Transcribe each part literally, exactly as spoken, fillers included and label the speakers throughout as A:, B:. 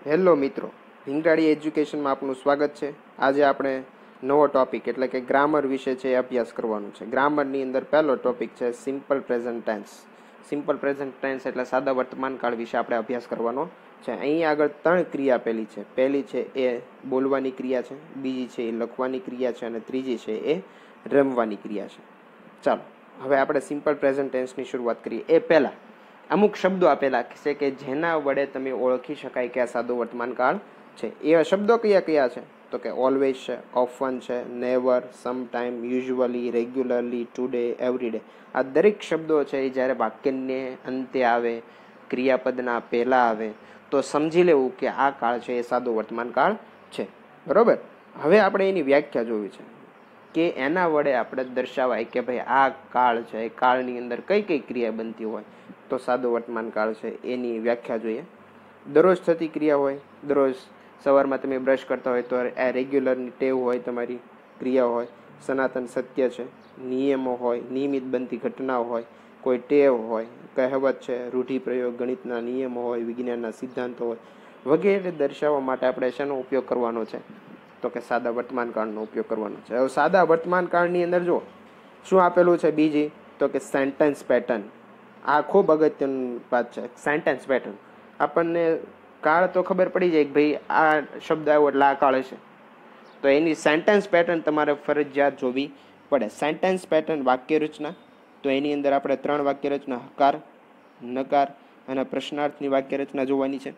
A: Hello મિત્રો, હિંગરાળી એજ્યુકેશનમાં આપનું સ્વાગત છે. આજે આપણે નવો ટોપિક એટલે કે ગ્રામર વિશે છે એ અભ્યાસ કરવાનું છે. ગ્રામરની અંદર પહેલો ટોપિક છે simple present tense. Simple present tense એટલે સાદા વર્તમાન કાળ વિશે આપણે અભ્યાસ કરવાનો છે. અહીં આગળ ત્રણ ક્રિયા આપેલી છે. પહેલી છે એ બોલવાની ક્રિયા છે, બીજી છે એ લખવાની ક્રિયા છે અને ત્રીજી છે એ રમવાની ક્રિયા છે. ચાલો હવે આપણે સિમ્પલ પ્રેઝન્ટ ટેન્સની શરૂઆત કરીએ. એ પહેલાં અમુક શબ્દો આપેલા છે કે જેના વડે તમે ઓળખી શકાય કે આ સાદો વર્તમાન કાળ છે. એ શબ્દો કયા કયા છે? તો કે ઓલવેઝ છે, ઓફન છે, never, sometime, usually, regularly, today, everyday. આ દરેક શબ્દો છે એ જ્યારે વાક્યને અંતે આવે, ક્રિયાપદના પહેલા આવે તો સમજી લેવું કે આ કાળ છે એ સાદો વર્તમાન કાળ છે. બરોબર. હવે આપણે એની વ્યાખ્યા જોવી છે કે એના વડે આપણે દર્શાવાય કે ભાઈ આ કાળ છે, એ કાળની અંદર કઈ કઈ ક્રિયા બનતી હોય તો સાદો વર્તમાન કાળ છે એની વ્યાખ્યા જોઈએ. દરરોજ થતી ક્રિયા હોય, દરરોજ સવારમાં તમે બ્રશ કરતા હોય તો આ રેગ્યુલરની ટેવ હોય, તમારી ક્રિયા હોય. સનાતન સત્ય છે, નિયમો હોય, નિયમિત બનતી ઘટનાઓ હોય, કોઈ ટેવ હોય, કહેવત છે, રૂઢિપ્રયોગ, ગણિતના નિયમો હોય, વિજ્ઞાનના સિદ્ધાંતો હોય વગેરે દર્શાવવા માટે આપણે શેનો ઉપયોગ કરવાનો છે તો કે સાદા વર્તમાન કાળનો ઉપયોગ કરવાનો છે. હવે સાદા વર્તમાન કાળની અંદર જો શું આપેલું છે બીજી તો કે સેન્ટેન્સ પેટર્ન. આ ખૂબ અગત્યની વાત છે. સેન્ટેન્સ પેટર્ન આપણને કાળ તો ખબર પડી જાય કે ભાઈ આ શબ્દ આવ્યો એટલે આ કાળ હશે, તો એની સેન્ટેન્સ પેટર્ન તમારે ફરજિયાત જોવી પડે. સેન્ટેન્સ પેટર્ન વાક્ય રચના, તો એની અંદર આપણે ત્રણ વાક્ય રચના હકાર, નકાર અને પ્રશ્નાર્થની વાક્ય રચના જોવાની છે.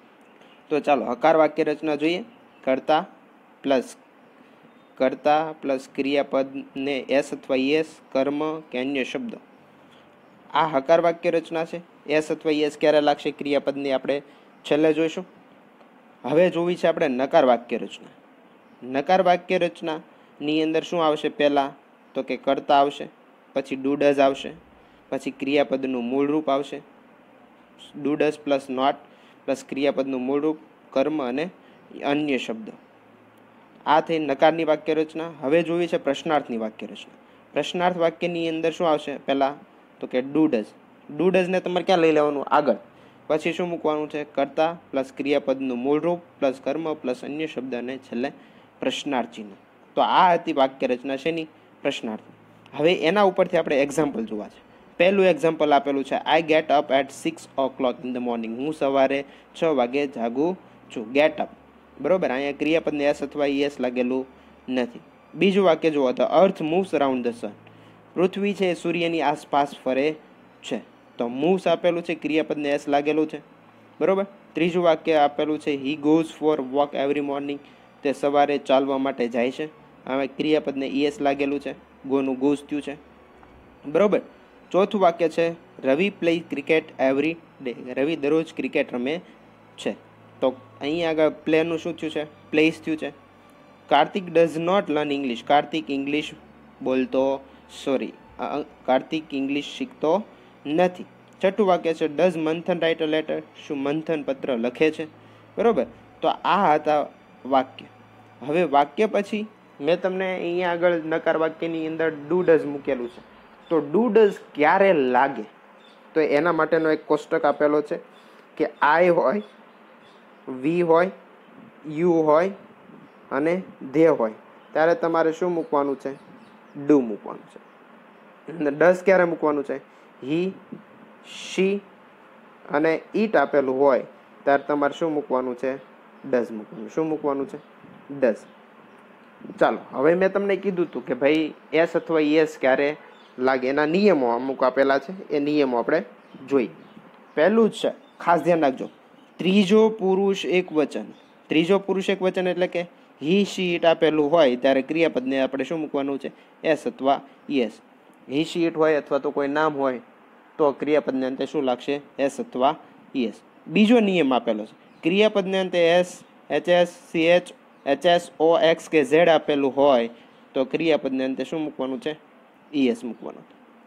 A: તો ચાલો હકાર વાક્ય રચના જોઈએ. કર્તા પ્લસ કર્તા પ્લસ ક્રિયાપદને એસ અથવા યસ, કર્મ કે અન્ય શબ્દ. આ હકાર વાક્ય રચના છે. એસ અથવા યસ ક્યારે લાગશે ક્રિયાપદની આપણે છેલ્લે જોઈશું. હવે જોવી છે આપણે નકાર વાક્ય રચના. નકાર વાક્ય રચનાની અંદર શું આવશે? પહેલાં તો કે કર્તા આવશે, પછી ડુ ડઝ આવશે, પછી ક્રિયાપદનું મૂળ રૂપ આવશે, do does plus not plus ક્રિયાપદનું મૂળ રૂપ, કર્મ અને અન્ય શબ્દ. આ થઈ નકારની વાક્ય રચના. હવે જોવી છે પ્રશ્નાર્થની વાક્ય રચના. પ્રશ્નાર્થ વાક્યની અંદર શું આવશે? પહેલાં તો કે ડુ ડઝ. ડુ ડઝને તમારે ક્યાં લઈ લેવાનું? આગળ. પછી શું મૂકવાનું છે? કર્તા પ્લસ ક્રિયાપદનું મૂળ રૂપ પ્લસ કર્મ પ્લસ અન્ય શબ્દ અને છેલ્લે પ્રશ્નાર્થ ચિહ્ન. તો આ હતી વાક્ય રચના શેની? પ્રશ્નાર્થ. હવે એના ઉપરથી આપણે એક્ઝામ્પલ જોવા છે. પહેલું એક્ઝામ્પલ આપેલું છે I get up at six o'clock in the morning. હું સવારે છ વાગે જાગું છું. Get up. બરોબર. અહીંયા ક્રિયાપદને એસ અથવા યસ લાગેલું નથી. બીજું વાક્ય જુઓ. The earth moves around the sun. પૃથ્વી છે એ સૂર્યની આસપાસ ફરે છે. તો મૂવ્સ આપેલું છે, ક્રિયાપદને એસ લાગેલું છે. બરોબર. ત્રીજું વાક્ય આપેલું છે he goes for walk every morning. તે સવારે ચાલવા માટે જાય છે. હવે ક્રિયાપદને ઈએસ લાગેલું છે, ગોનું ગોઝ થયું છે. બરોબર. ચોથું વાક્ય છે Ravi play cricket every day. Ravi દરરોજ ક્રિકેટ રમે છે. તો અહીં આગળ પ્લેનું શું થયું છે? પ્લેસ થયું છે. Kartik does not learn English. Kartik English બોલતો સોરી કાર્તિક ઇંગ્લિશ શીખતો નથી. છઠ્ઠું વાક્ય છે ડઝ મંથન રાઇટ અ લેટર. શું મંથન પત્ર લખે છે? બરોબર. તો આ હતા વાક્ય. હવે વાક્ય પછી મેં તમને અહીંયા આગળ નકાર વાક્યની અંદર ડુ ડઝ મૂકેલું છે. તો ડુ ડઝ ક્યારે લાગે તો એના માટેનો એક કોષ્ટક આપેલો છે કે આઈ હોય, વી હોય, યુ હોય અને ધે હોય ત્યારે તમારે શું મૂકવાનું છે? ડુ મૂકવાનું છે. ડઝ ક્યારે મૂકવાનું છે? હી, શી અને ઈટ આપેલું હોય ત્યારે તમારે શું મૂકવાનું છે? ડઝ મૂકવાનું. શું મૂકવાનું છે? ડઝ. ચાલો હવે મેં તમને કીધું હતું કે ભાઈ એસ અથવા યસ ક્યારે લાગે. એના નિયમો અમુક આપેલા છે. એ નિયમો આપણે જોઈએ. પહેલું જ છે, ખાસ ધ્યાન રાખજો, ત્રીજો પુરુષ એક વચન. ત્રીજો પુરુષ એક વચન એટલે કે હી, શી, ઈટ આપેલું હોય ત્યારે ક્રિયાપદને આપણે શું મૂકવાનું છે? એસ અથવા યસ. હી, શી, ઈટ હોય અથવા તો કોઈ નામ હોય તો ક્રિયાપદને અંતે શું લાગશે? એસ અથવા યસ. બીજો નિયમ આપેલો છે, ક્રિયાપદને અંતે S, H S, C H, H S, O X કે ઝેડ આપેલું હોય તો ક્રિયાપદને અંતે શું મૂકવાનું છે? ઈએસ મૂકવાનું.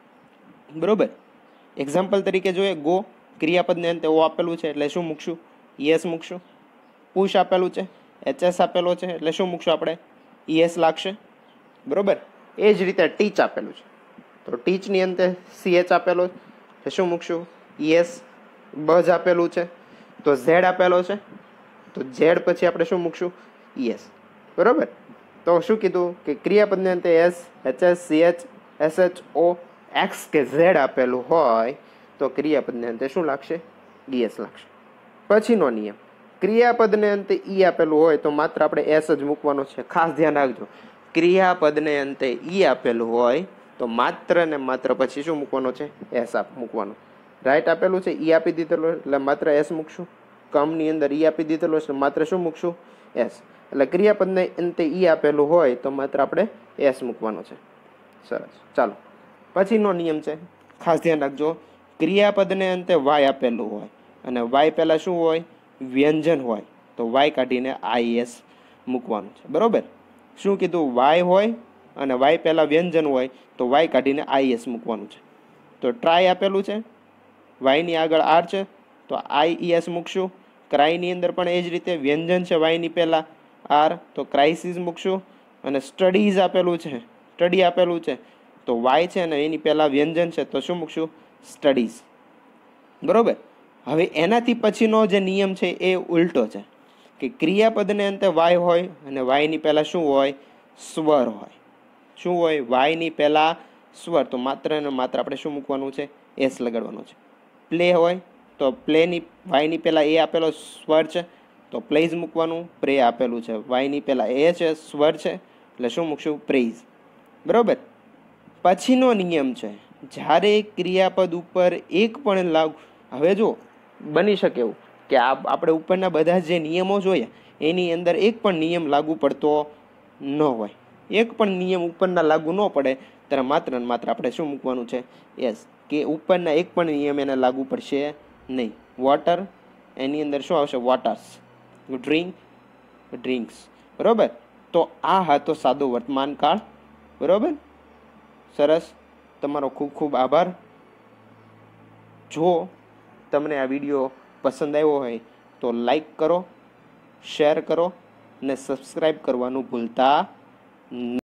A: બરોબર. એક્ઝામ્પલ તરીકે જોઈએ. ગો, ક્રિયાપદને અંતે ઓ આપેલું છે એટલે શું મૂકશું? ઈએસ મૂકશું. પુશ આપેલું છે, એચ એસ આપેલો છે એટલે શું મૂકશું આપણે? ઈએસ લાગશે. બરોબર. એ જ રીતે ટીચ આપેલું છે તો ટીચની અંતે સીએચ આપેલો છે શું મૂકશું? ઈએસ. બઝ આપેલું છે તો ઝેડ આપેલો છે તો ઝેડ પછી આપણે શું મૂકશું? ઈએસ. બરાબર. તો શું કીધું કે ક્રિયાપદને અંતે S, HS, CH, SH, O, X કે ઝેડ આપેલું હોય તો ક્રિયાપદને અંતે શું લાગશે? ઈએસ લાગશે. પછીનો નિયમ, ક્રિયાપદને અંતે ઈ આપેલું હોય તો માત્ર આપણે એસ જ મૂકવાનો છે. ખાસ ધ્યાન રાખજો, ક્રિયાપદને અંતે ઈ આપેલું હોય તો માત્ર ને માત્ર પછી શું મૂકવાનો છે? એસ આપ મૂકવાનો. રાઈટ આપેલું છે, ઈ આપી દીધેલો એટલે માત્ર એસ મૂકશું. કમની અંદર ઈ આપી દીધેલો એટલે માત્ર શું મૂકશું? એસ. એટલે ક્રિયાપદને અંતે ઈ આપેલું હોય તો માત્ર આપણે એસ મૂકવાનો છે. સરસ. ચાલો પછીનો નિયમ છે, ખાસ ધ્યાન રાખજો, ક્રિયાપદને અંતે વાય આપેલું હોય અને વાય પહેલા શું હોય? વ્યંજન હોય તો વાય કાઢીને આઈએસ મૂકવાનું છે. બરોબર. શું કીધું? વાય હોય અને વાય પહેલા વ્યંજન હોય તો વાય કાઢીને આઈએસ મૂકવાનું છે. તો ટ્રાય આપેલું છે, વાયની આગળ આર છે તો આઈઈએસ મૂકશું. ક્રાયની અંદર પણ એ જ રીતે વ્યંજન છે વાયની પહેલા આર તો ક્રાઇસિસ મૂકશું. અને સ્ટડીઝ આપેલું છે, સ્ટડી આપેલું છે તો વાય છે ને એની પહેલા વ્યંજન છે તો શું મૂકશું? સ્ટડીઝ. બરોબર. હવે એનાથી પછીનો જે નિયમ છે એ ઉલટો છે કે ક્રિયાપદને અંતે વાય હોય અને વાયની પહેલા શું હોય? સ્વર હોય. શું હોય? વાયની પહેલા સ્વર તો માત્ર ને માત્ર આપણે શું મૂકવાનું છે? એસ લગાડવાનું છે. પ્લે હોય તો પ્લેની વાયની પહેલા એ આપેલો સ્વર છે તો પ્લેઝ મૂકવાનું. પ્રે આપેલું છે, વાયની પહેલા એ છે સ્વર છે એટલે શું મૂકશું? પ્રેઝ. બરોબર. પછીનો નિયમ છે, જ્યારે ક્રિયાપદ ઉપર એક પણ લાગુ, હવે જો બની શકે એવું કે આપણે ઉપરના બધા જે નિયમો જોયા એની અંદર એક પણ નિયમ લાગુ પડતો ન હોય, એક પણ નિયમ ઉપરના લાગુ ન પડે ત્યારે માત્ર ને માત્ર આપણે શું મૂકવાનું છે? યસ. કે ઉપરના એક પણ નિયમ એને લાગુ પડશે નહીં. વોટર એની અંદર શું આવશે? વોટર્સ. Drink, drinks. બરોબર. તો આ હતો સાદો વર્તમાન કાળ. બરોબર. સરસ. તમારો ખૂબ ખૂબ આભાર. જો તમને આ વિડીયો પસંદ આવ્યો હોય તો લાઈક કરો, શેર કરો અને સબસ્ક્રાઈબ કરવાનું ભૂલતા નહીં.